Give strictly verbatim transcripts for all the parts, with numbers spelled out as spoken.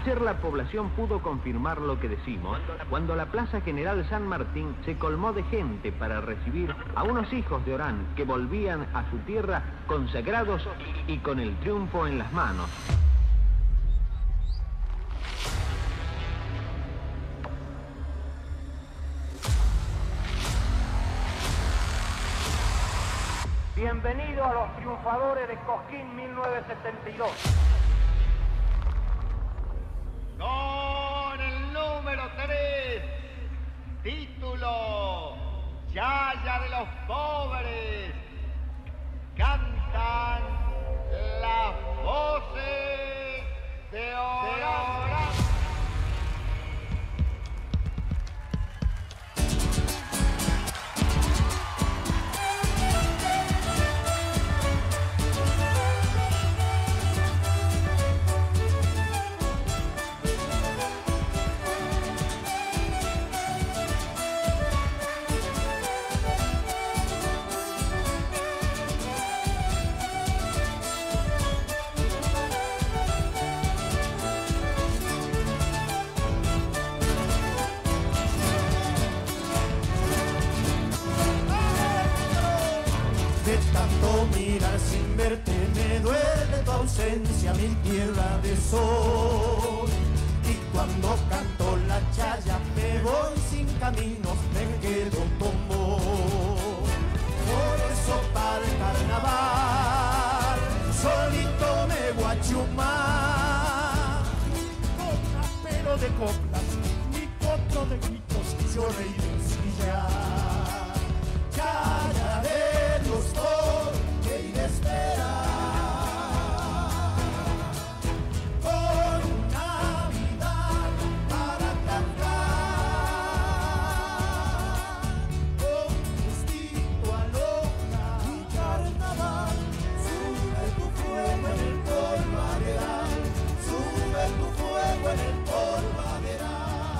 Ayer la población pudo confirmar lo que decimos cuando la Plaza General San Martín se colmó de gente para recibir a unos hijos de Orán que volvían a su tierra consagrados y con el triunfo en las manos. Bienvenido a los triunfadores de Cosquín mil novecientos setenta y dos. Con el número tres, título, Yaya de los Pobres, cantan las voces de Orán. Mirar sin verte me duele tu ausencia, mi tierra de sol. Y cuando canto la chaya me voy sin caminos, me quedo con vos. Por eso para el carnaval solito me voy a chumar, con apero de coplas, mi potro de gritos, yo reí de silla. Chaya de los dos y de esperar por una Navidad para cantar, con gustito a loca y carnaval. Sube tu fuego en el polvaderal, sube tu fuego en el polvaderal.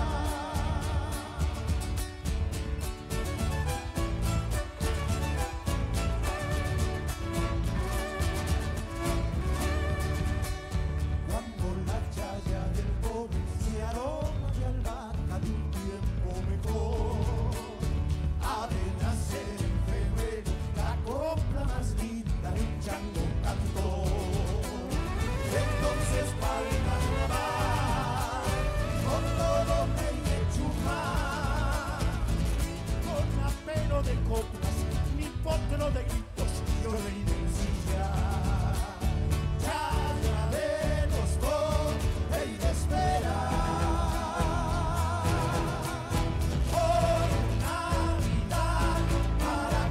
De coplas, mi potro de gritos, yo reí de silla. Chaya de los dos, y de esperar por Navidad para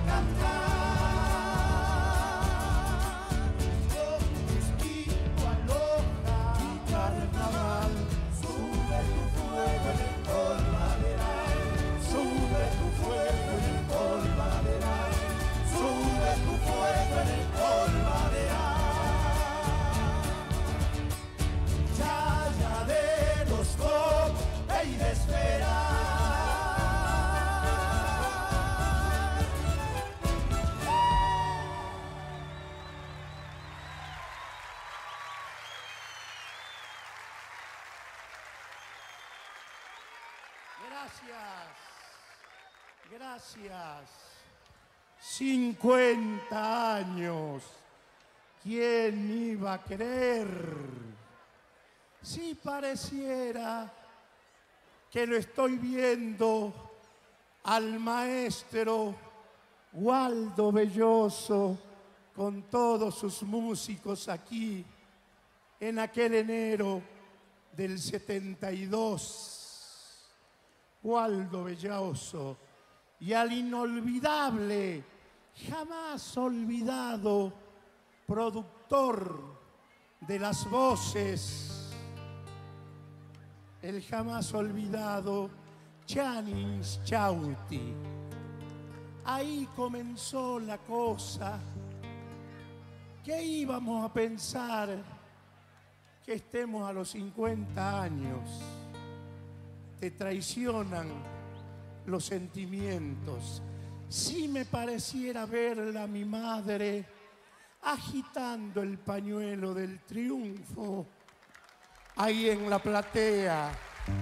cantar, con espíritu aloja y carnaval. Sube tu fuego en el polvaderal, sube tu fuego en el polvaderal, sube tu fuego en el polvaderal. Chaya de los Cob y de esperar. Gracias. Gracias. cincuenta años. ¿Quién iba a creer? Si pareciera que lo estoy viendo al maestro Waldo Belloso con todos sus músicos aquí en aquel enero del setenta y dos. Waldo Belloso, y al inolvidable, jamás olvidado, productor de las voces, el jamás olvidado Chanins Chauti. Ahí comenzó la cosa. ¿Qué íbamos a pensar que estemos a los cincuenta años? Te traicionan los sentimientos. Si me pareciera verla a mi madre agitando el pañuelo del triunfo, ahí en la platea.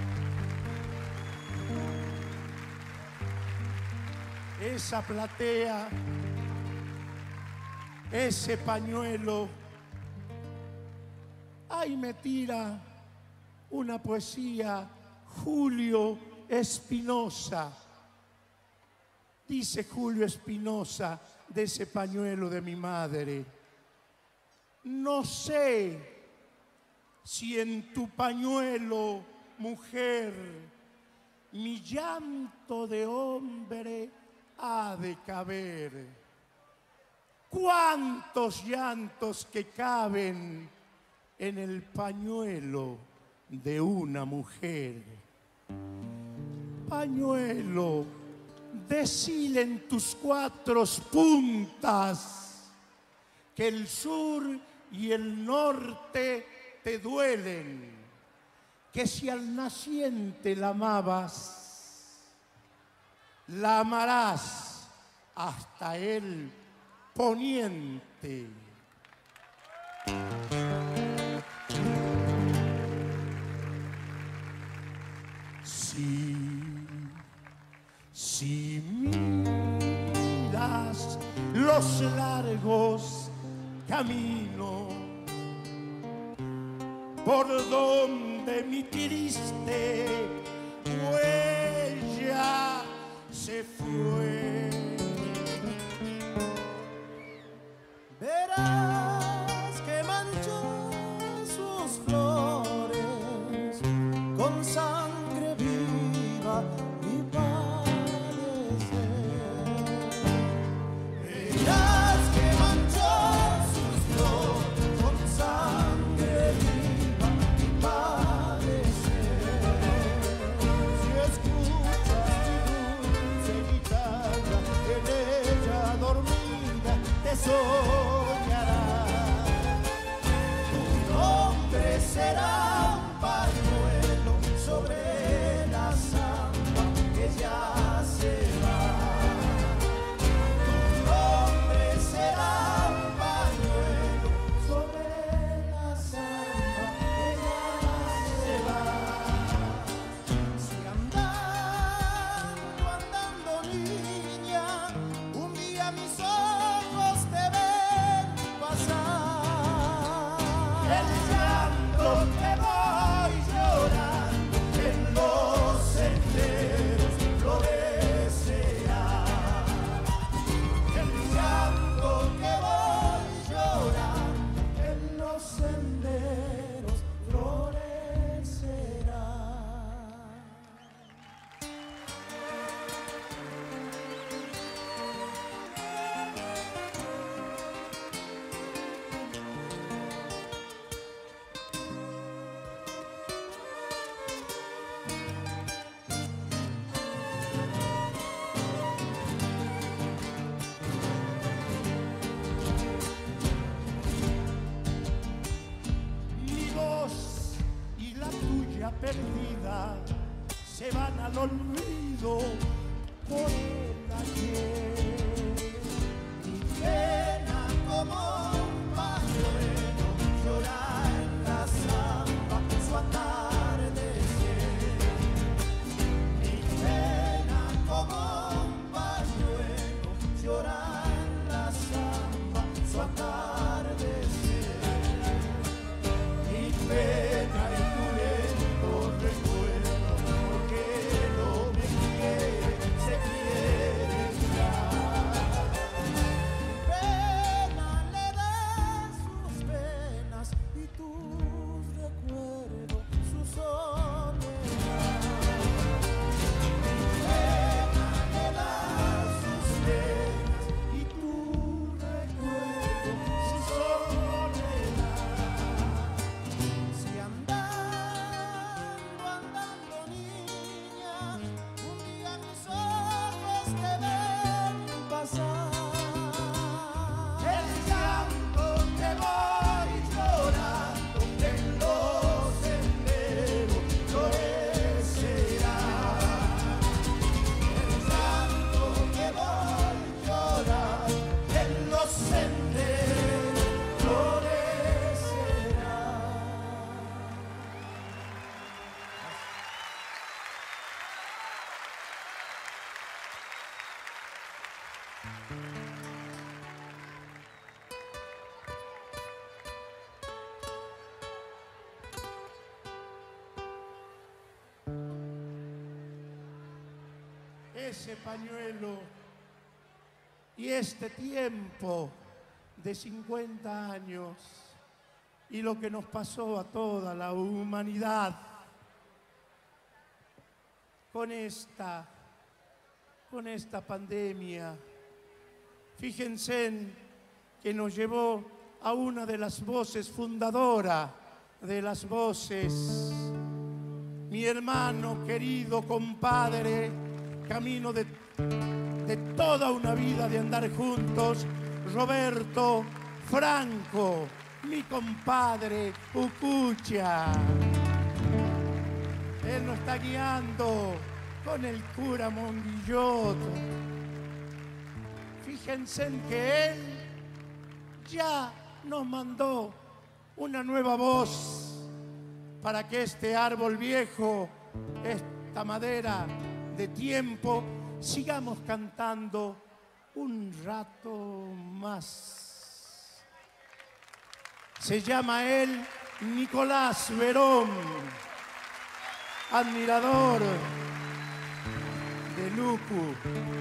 Esa platea, ese pañuelo, ahí me tira una poesía Julio Espinosa. Dice Julio Espinosa de ese pañuelo de mi madre: no sé si en tu pañuelo, mujer, mi llanto de hombre ha de caber. ¿Cuántos llantos que caben en el pañuelo de una mujer? Pañuelo, decile en tus cuatro puntas que el sur y el norte te duelen, que si al naciente la amabas, la amarás hasta el poniente. Si, si miras los largos caminos por donde mi triste huella se fue, verás que manchó sus flores con sangre viva y padecer. Verás que manchó sus flores con sangre viva y padecer. Si escuchas mi dulce guitarra, en ella dormida te soñará. Tu nombre será un pañuelo sobre la samba que ya se va. Tu nombre será un pañuelo sobre la samba que ya se va. Si andando, andando niña, un día mis ojos te ven pasar, el llanto que voy llorando en los senderos florecerá. El llanto que voy llorando en los senderos florecerá. Mi voz y la tuya perdida se van al olvido por el ayer. Mi pena como un pañuelo llora en la samba su atardecer. Mi pena como un pañuelo llora en la samba su atardecer. Mi pena y tu lento recuerdo, porque no me quiere, se quiere ya. Ese pañuelo y este tiempo de cincuenta años y lo que nos pasó a toda la humanidad con esta, con esta pandemia. Fíjense en que nos llevó a una de las voces fundadoras de las voces, mi hermano querido, compadre, camino de, de toda una vida de andar juntos, Roberto Franco, mi compadre Ucucha. Él nos está guiando con el cura Monguillot. Fíjense en que él ya nos mandó una nueva voz para que este árbol viejo, esta madera de tiempo, sigamos cantando un rato más. Se llama él Nicolás Verón, admirador de Lucu.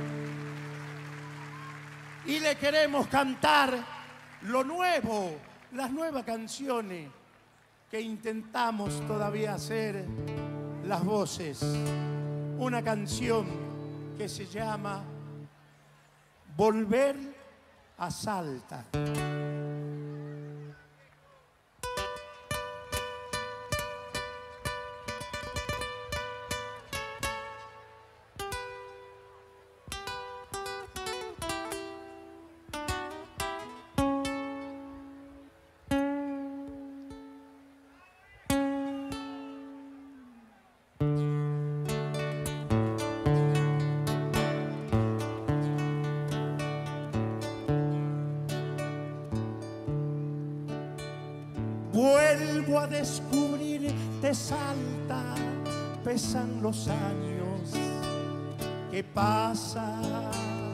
Y le queremos cantar lo nuevo, las nuevas canciones que intentamos todavía hacer las voces. Una canción que se llama Volver a Salta. Vuelvo a descubrir de Salta, pesan los años que pasan.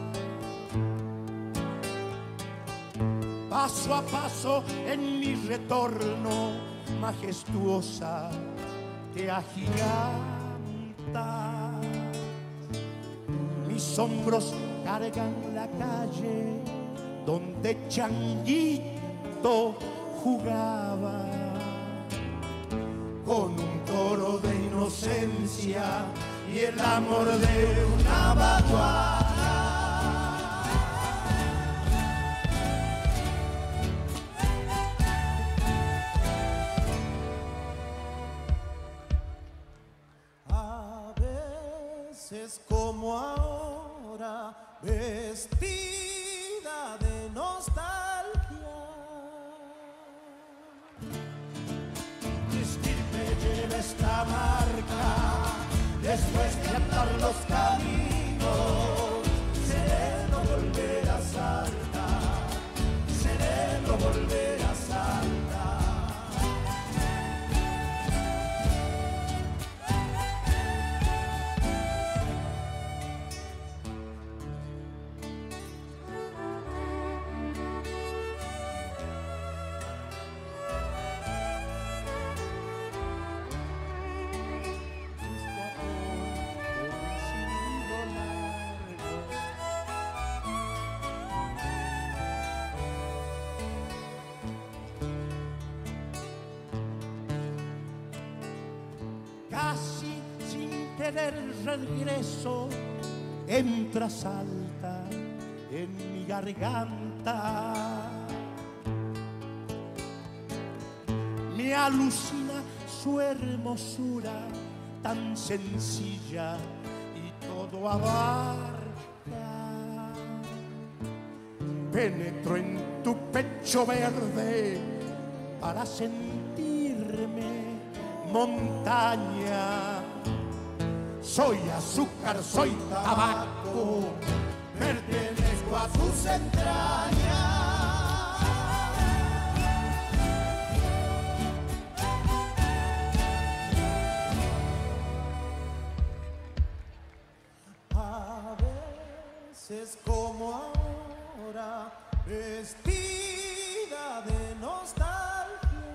Paso a paso en mi retorno, majestuosa te agigantas. Mis hombros cargan la calle donde Changuito jugaba con un toro de inocencia y el amor de una baguala. A veces como ahora, vestida de nostalgia, esta marca, después de andar los caminos, sereno volver a Salta, sereno volver a Salta. Casi sin querer regreso, entra Salta en mi garganta. Me alucina su hermosura tan sencilla y todo abarca. Penetro en tu pecho verde para sentirme montaña. Soy azúcar, soy tabaco, pertenezco a sus entrañas. A veces como como ahora, vestida de nostalgia.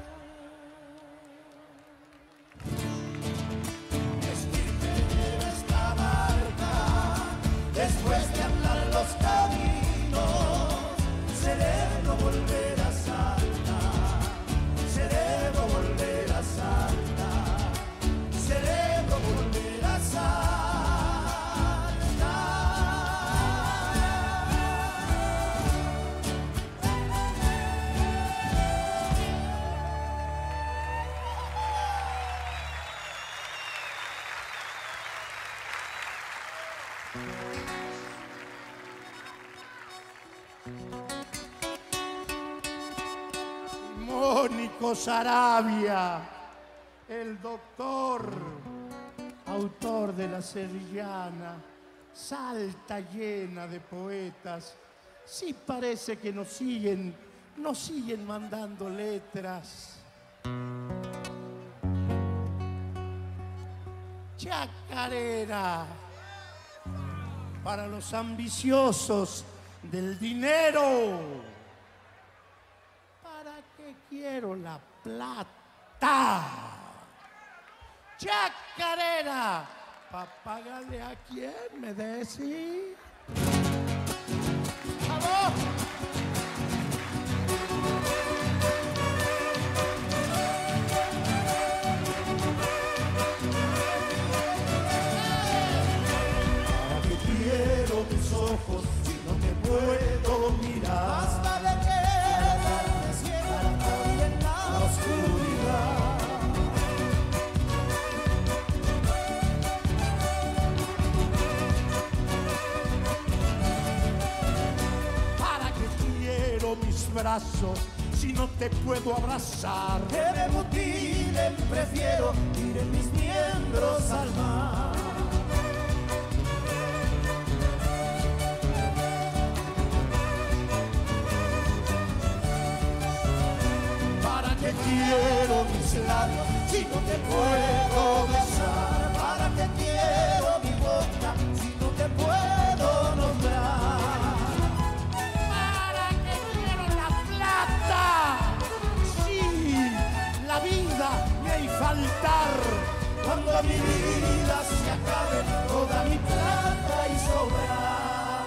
Vestirme de esta barca, después de andar los caminos, celebro volver a Salta, celebro volver a Salta, celebro volver a Salta. Mónico Sarabia, el doctor, autor de La Sevillana, Salta llena de poetas. Sí parece que nos siguen, nos siguen mandando letras. Chacarera, para los ambiciosos del dinero. ¿Para qué quiero la plata? Chacarera, pa' pagarle a quien me decís. ¡Vamos! ¿Para qué quiero tus ojos si no te puedo mirar? Basta de quedarme ciego y en la oscuridad. ¿Para qué quiero mis brazos si no te puedo abrazar? Que me mutilen, prefiero ir en mis miembros al mar. ¿Para qué quiero mis labios si no te puedo besar? ¿Para qué quiero mi boca si no te puedo nombrar? ¿Para qué quiero la plata? Sí, la vida me hay faltar. Cuando mi vida se acabe, toda mi plata y sobrar.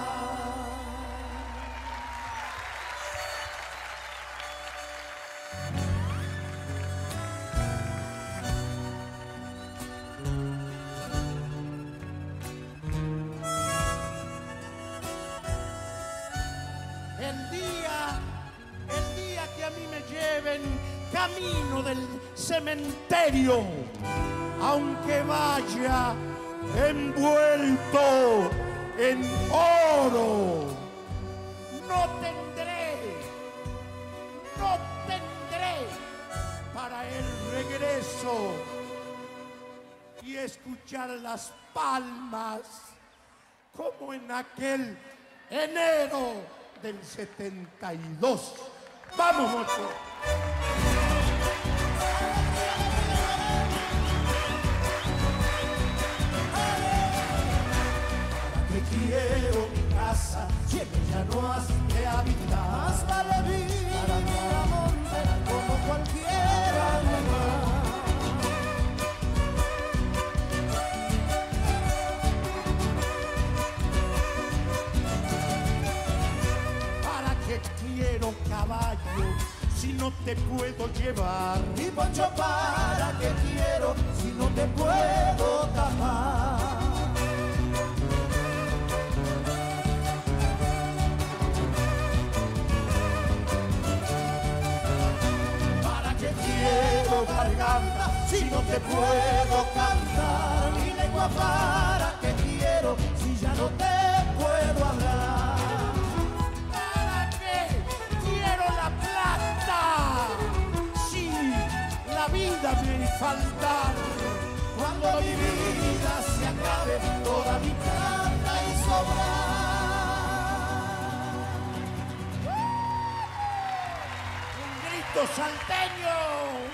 El día, el día que a mí me lleven camino del cementerio, aunque vaya envuelto en oro, no tendré, no tendré para el regreso y escuchar las palmas como en aquel enero del setenta y dos. ¡Vamos, mocho! Que quiero mi casa, si en ella no has de habitar. Más vale vivir a monte como cualquier animal. ¿Para qué quiero caballo si no te puedo llevar? Y poncho, ¿para qué quiero si no te puedo tapar? Quiero garganta si no te puedo cantar, mi lengua para qué quiero si ya no te puedo hablar. ¿Para qué quiero la plata si la vida me faltar? Cuando mi vida se acabe, toda mi plata y sobrar. Salteño.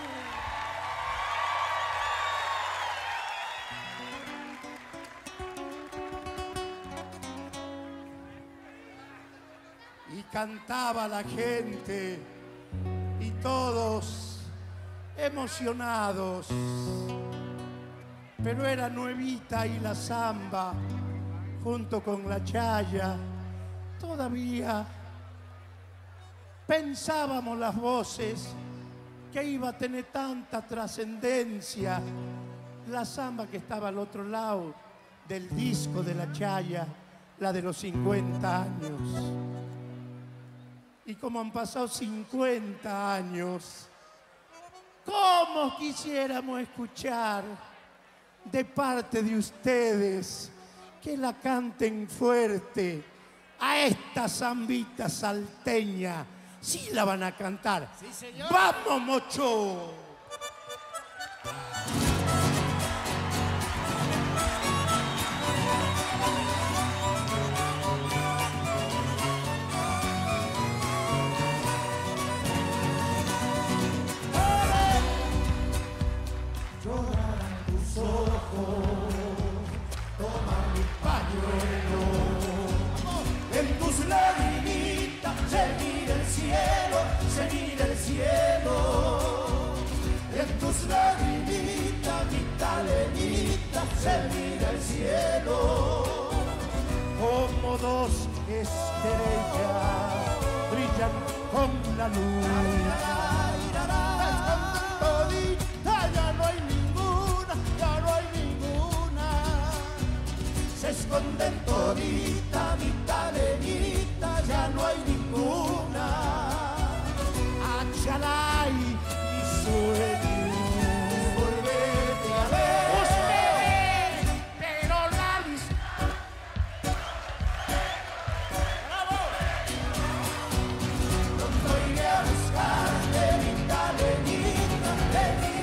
y cantaba la gente y todos emocionados. Pero era Nuevita y la samba junto con la chaya. Todavía pensábamos las voces que iba a tener tanta trascendencia la samba que estaba al otro lado del disco de la chaya, la de los cincuenta años. Y como han pasado cincuenta años, ¿cómo quisiéramos escuchar de parte de ustedes que la canten fuerte a esta zambita salteña? Sí la van a cantar. Sí, señor. ¡Vamos, Mocho! Llorarán tus ojos, toma mi pañuelo, en tus lagrimitas se mira el cielo, se mira el cielo, en tus lagrimitas, mi talenita, se mira el cielo, como dos estrellas brillan con la luz. Ya no hay ninguna, ya no hay ninguna. Se esconden todita, mi talenita, ya no hay ninguna. Achalay, mi sueño es volverte a ver. Ustedes, pero la vis... ¡Bravo! Pronto iré a buscarte, mi talenita, de mi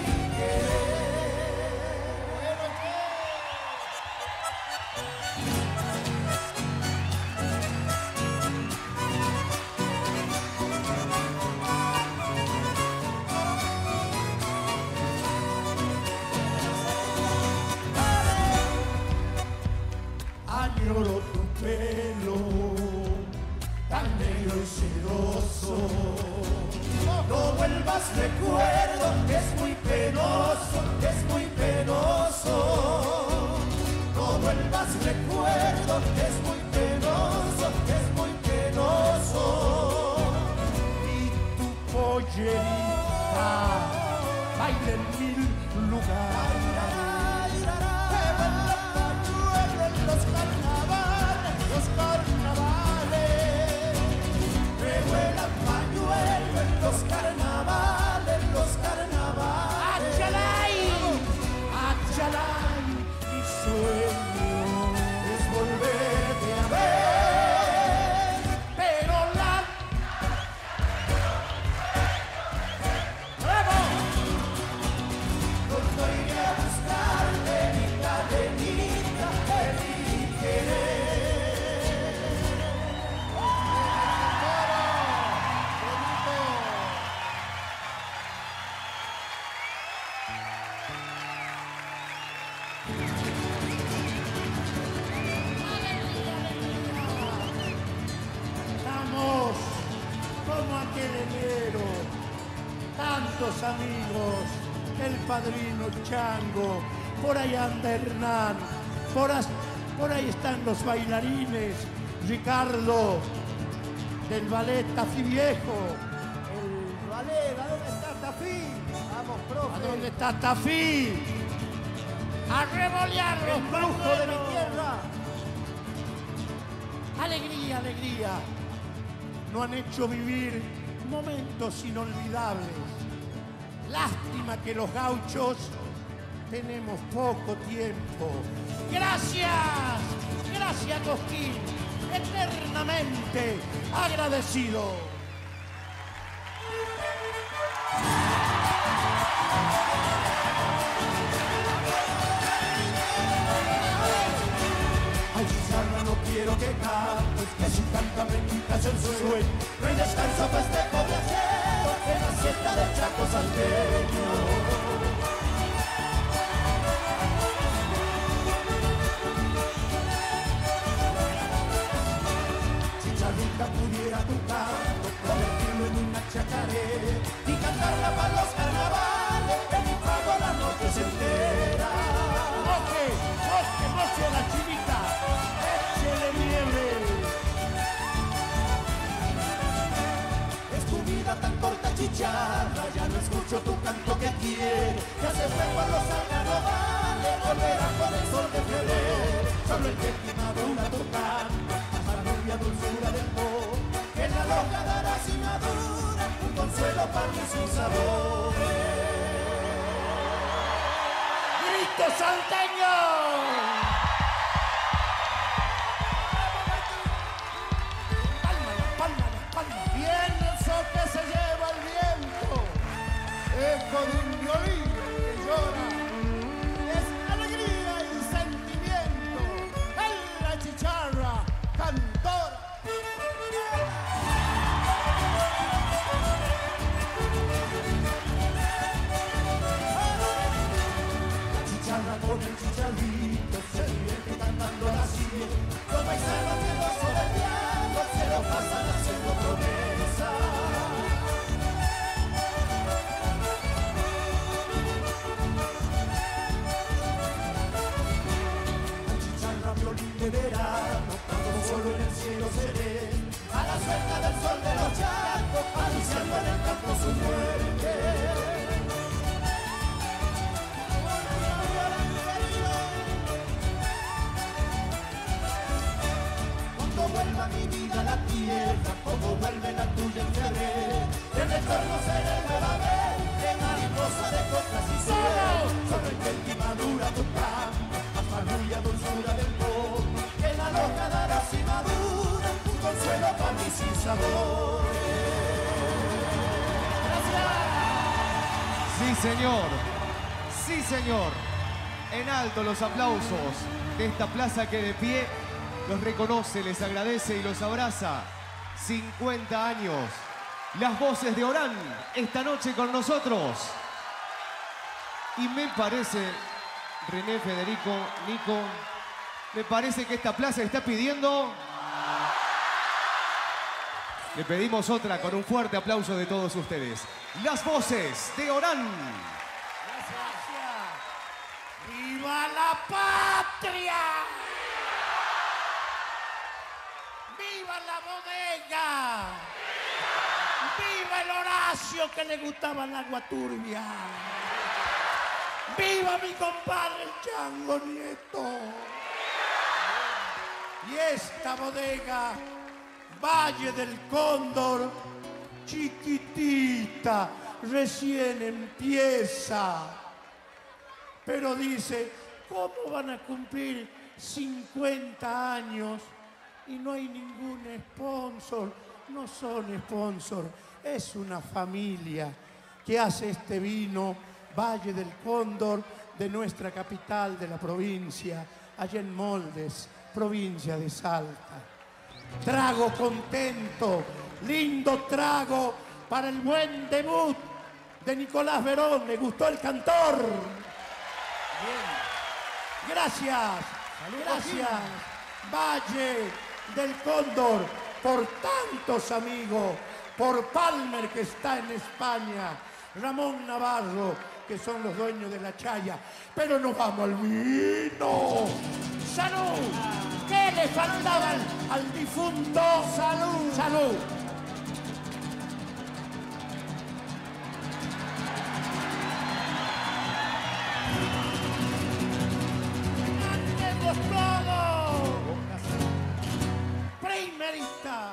añoro tu pelo tan negro y sedoso. No vuelvas, recuerdo, que es muy penoso, que es muy penoso. No vuelvas, recuerdo, que es muy penoso, que es muy penoso. Y tu pollerita baila en mil lugares. Los carnavales, los carnavales, revuelan pañuelo en los carnavales, los carnavales. ¡Achalay! ¡Achalay! Mi sueño es volverte a ver, pero la... ¡Bravo! Pronto iré a buscarte, mi talenita, de mi estamos como aquel enero, tantos amigos, el padrino Chango, por ahí anda Hernán, por, as, por ahí están los bailarines, Ricardo, del ballet Tafí Viejo. El ballet, ¿a dónde está Tafí? Vamos, profe. ¿A dónde está Tafí? A revolear los Brujo de mi tierra. Alegría, alegría. No han hecho vivir momentos inolvidables. Lástima que los gauchos tenemos poco tiempo. Gracias, gracias Cosquín, eternamente agradecido. Ay, Susana, no quiero que cantes, que si canta me quitas el sueño. No hay descanso para este pobre cielo, en la siesta del Chaco salteño. pudiera tu canto convertirlo en una chacaré y cantarla para los carnavales, que mi pago las noches enteras. ¡Moje! ¡Moje! ¡Moje a la chinita! ¡Échele nieve! Es tu vida tan corta, chicharra, ya no escucho tu canto que quiere, ya se fue por los carnavales, volverá con el sol de febrero, solo el que madura tu canto, más rubia dulzura del amor, que la loca dará sin madura, un consuelo para mí sin sabor. ¡Grito salteño! Que se lleva el viento, eco de un violín que llora, es alegría y sentimiento, en la chicharra cantora. La chicharra con el chicharrito se divierte cantando la silla, los paisanos que no son del diablo se lo pasan haciendo promesa. De verano, cuando solo en el cielo se ve a la suelta del sol de los charcos, anunciando en el campo su muerte. Cuando vuelva mi vida a la tierra, como vuelve la tuya en febrero, en el torno seré nuevamente mariposa de coplas y cielos, sobre el que madura tu campo, más marulla dulzura del polvo, que la loca dará sin madura, un consuelo para mí sin sabor. Sí, señor. Sí, señor. En alto los aplausos de esta plaza que de pie los reconoce, les agradece y los abraza. cincuenta años. Las voces de Orán esta noche con nosotros. Y me parece, René, Federico, Nico, me parece que esta plaza está pidiendo... Le pedimos otra con un fuerte aplauso de todos ustedes. Las voces de Orán. Gracias. ¡Viva la patria! ¡Viva la bodega! ¡Viva el Horacio que le gustaba el agua turbia! ¡Viva mi compadre el Chango Nieto! Y esta bodega, Valle del Cóndor, chiquitita, recién empieza. Pero dice, ¿cómo van a cumplir cincuenta años y no hay ningún sponsor? No son sponsor, es una familia que hace este vino Valle del Cóndor de nuestra capital de la provincia, allá en Moldes, provincia de Salta. Trago contento, lindo trago para el buen debut de Nicolás Verón. ¿Le gustó el cantor? Bien. Gracias, gracias, Valle del Cóndor, por tantos amigos, por Palmer que está en España, Ramón Navarro, que son los dueños de la chaya. Pero nos vamos al vino. ¡Salud! ¿Qué le faltaba al, al difunto? ¡Salud! ¡Salud! ¡Cantemos todo! ¡Primerita!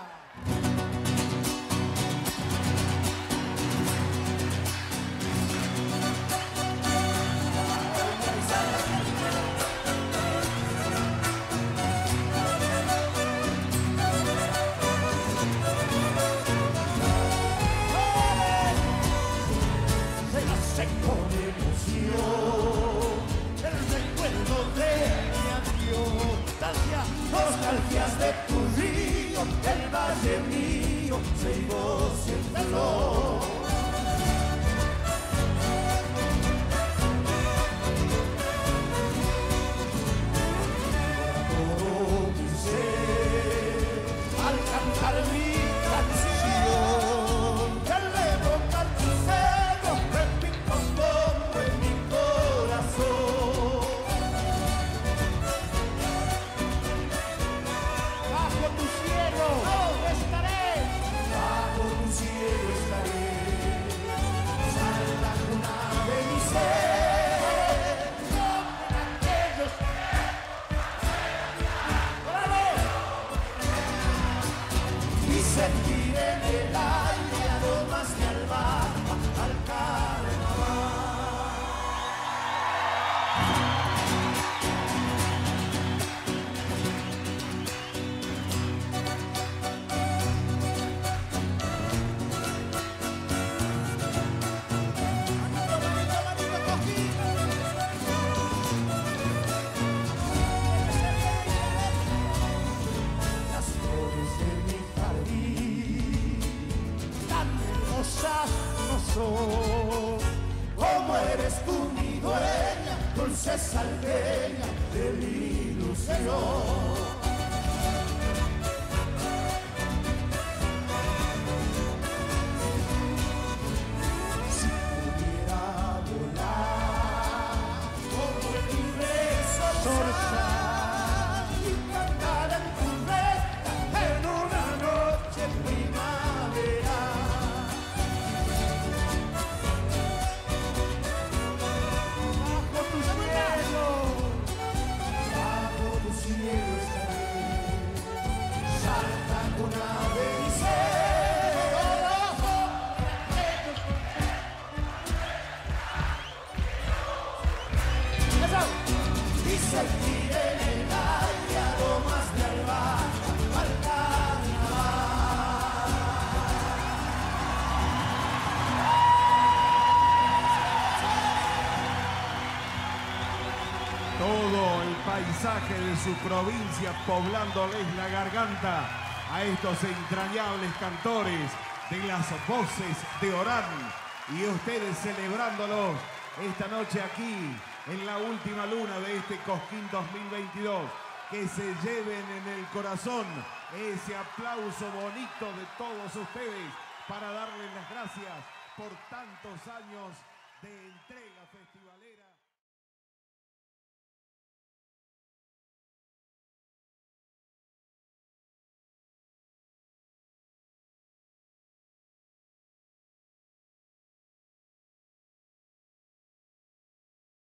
corazón. Como eres tú mi dueña, dulce salteña de mi ilusión. Todo el paisaje de su provincia poblándoles la garganta a estos entrañables cantores de las voces de Orán, y ustedes celebrándolos esta noche aquí en la última luna de este Cosquín dos mil veintidós. Que se lleven en el corazón ese aplauso bonito de todos ustedes para darles las gracias por tantos años de entrega festivalera.